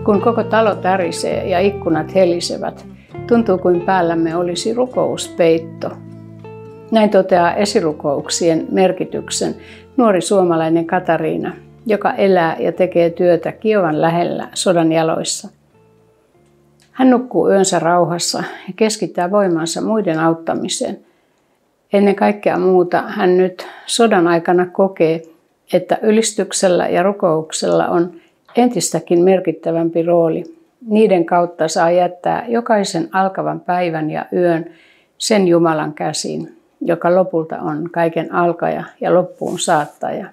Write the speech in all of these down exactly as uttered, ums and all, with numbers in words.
Kun koko talo tärisee ja ikkunat helisevät, tuntuu kuin päällämme olisi rukouspeitto. Näin toteaa esirukouksien merkityksen nuori suomalainen Katariina, joka elää ja tekee työtä Kiovan lähellä sodan jaloissa. Hän nukkuu yönsä rauhassa ja keskittää voimansa muiden auttamiseen. Ennen kaikkea muuta hän nyt sodan aikana kokee, että ylistyksellä ja rukouksella on entistäkin merkittävämpi rooli. Niiden kautta saa jättää jokaisen alkavan päivän ja yön sen Jumalan käsiin, joka lopulta on kaiken alkaja ja loppuun saattaja.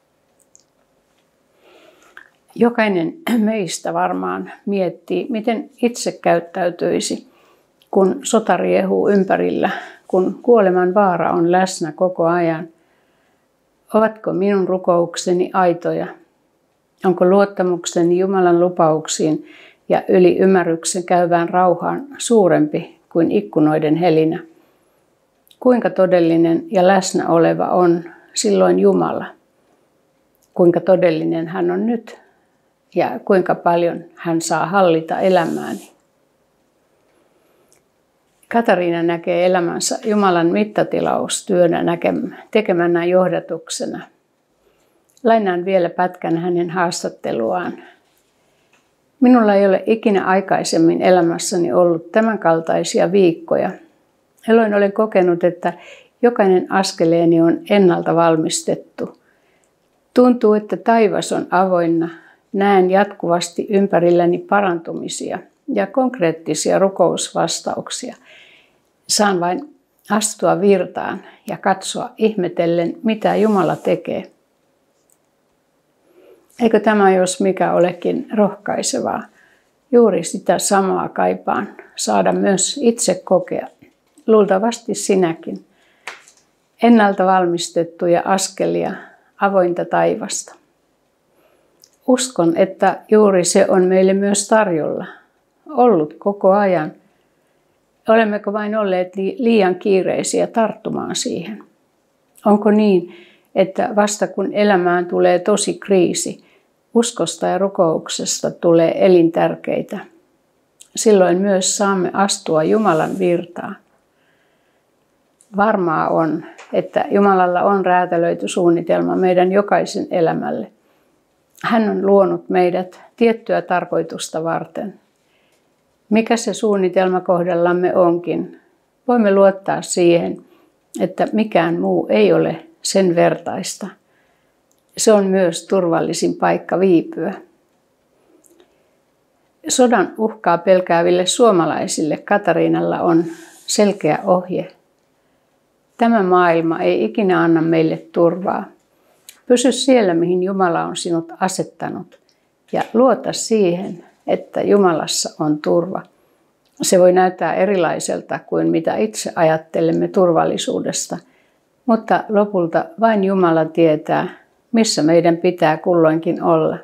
Jokainen meistä varmaan miettii, miten itse käyttäytyisi, kun sota riehuu ympärillä, kun kuoleman vaara on läsnä koko ajan. Ovatko minun rukoukseni aitoja? Onko luottamukseni Jumalan lupauksiin ja yli ymmärryksen käyvään rauhaan suurempi kuin ikkunoiden helinä? Kuinka todellinen ja läsnä oleva on silloin Jumala? Kuinka todellinen hän on nyt ja kuinka paljon hän saa hallita elämääni? Katariina näkee elämänsä Jumalan mittatilaustyönä tekemänä johdatuksena. Lainaan vielä pätkän hänen haastatteluaan. Minulla ei ole ikinä aikaisemmin elämässäni ollut tämänkaltaisia viikkoja. Jolloin olen kokenut, että jokainen askeleeni on ennalta valmistettu. Tuntuu, että taivas on avoinna. Näen jatkuvasti ympärilläni parantumisia ja konkreettisia rukousvastauksia. Saan vain astua virtaan ja katsoa ihmetellen, mitä Jumala tekee. Eikö tämä jos mikä olekin rohkaisevaa? Juuri sitä samaa kaipaan saada myös itse kokea. Luultavasti sinäkin. Ennalta valmistettuja askelia, avointa taivasta. Uskon, että juuri se on meille myös tarjolla. Ollut koko ajan. Olemmeko vain olleet liian kiireisiä tarttumaan siihen? Onko niin, että vasta kun elämään tulee tosi kriisi, uskosta ja rukouksesta tulee elintärkeitä. Silloin myös saamme astua Jumalan virtaan. Varmaa on, että Jumalalla on räätälöity suunnitelma meidän jokaisen elämälle. Hän on luonut meidät tiettyä tarkoitusta varten. Mikä se suunnitelma kohdallamme onkin, voimme luottaa siihen, että mikään muu ei ole sen vertaista. Se on myös turvallisin paikka viipyä. Sodan uhkaa pelkääville suomalaisille Katariinalla on selkeä ohje. Tämä maailma ei ikinä anna meille turvaa. Pysy siellä, mihin Jumala on sinut asettanut, ja luota siihen, että Jumalassa on turva. Se voi näyttää erilaiselta kuin mitä itse ajattelemme turvallisuudesta, mutta lopulta vain Jumala tietää, missä meidän pitää kulloinkin olla.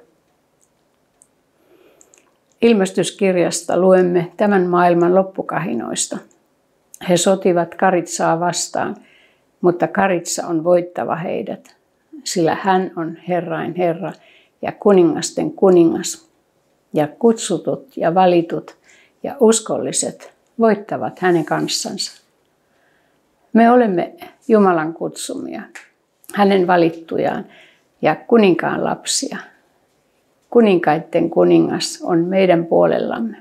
Ilmestyskirjasta luemme tämän maailman loppukahinoista. He sotivat Karitsaa vastaan, mutta Karitsa on voittava heidät, sillä hän on Herrain Herra ja kuningasten kuningas. Ja kutsutut ja valitut ja uskolliset voittavat hänen kanssansa. Me olemme Jumalan kutsumia, hänen valittujaan ja kuninkaan lapsia. Kuninkaitten kuningas on meidän puolellamme.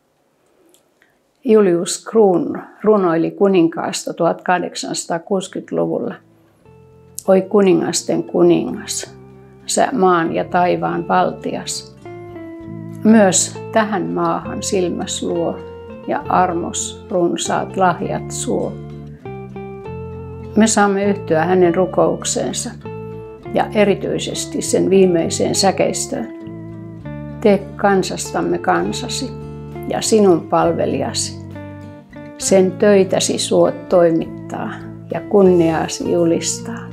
Julius Kruun runoili kuninkaasta tuhatkahdeksansataakuusikymmentäluvulla. Oi kuningasten kuningas, sä maan ja taivaan valtias. Myös tähän maahan silmäs luo ja armos runsaat lahjat suo. Me saamme yhtyä hänen rukoukseensa ja erityisesti sen viimeiseen säkeistöön. Tee kansastamme kansasi ja sinun palvelijasi. Sen töitäsi suot toimittaa ja kunniaasi julistaa.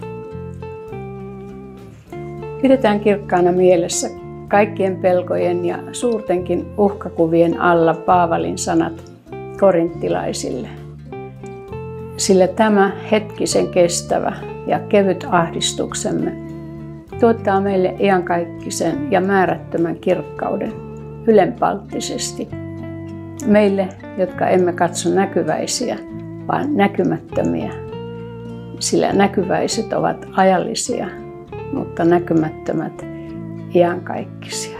Pidetään kirkkaana mielessä kaikkien pelkojen ja suurtenkin uhkakuvien alla Paavalin sanat korinttilaisille. Sillä tämä hetkisen kestävä ja kevyt ahdistuksemme tuottaa meille iankaikkisen ja määrättömän kirkkauden, ylenpalttisesti. Meille, jotka emme katso näkyväisiä, vaan näkymättömiä, sillä näkyväiset ovat ajallisia, mutta näkymättömät iankaikkisia.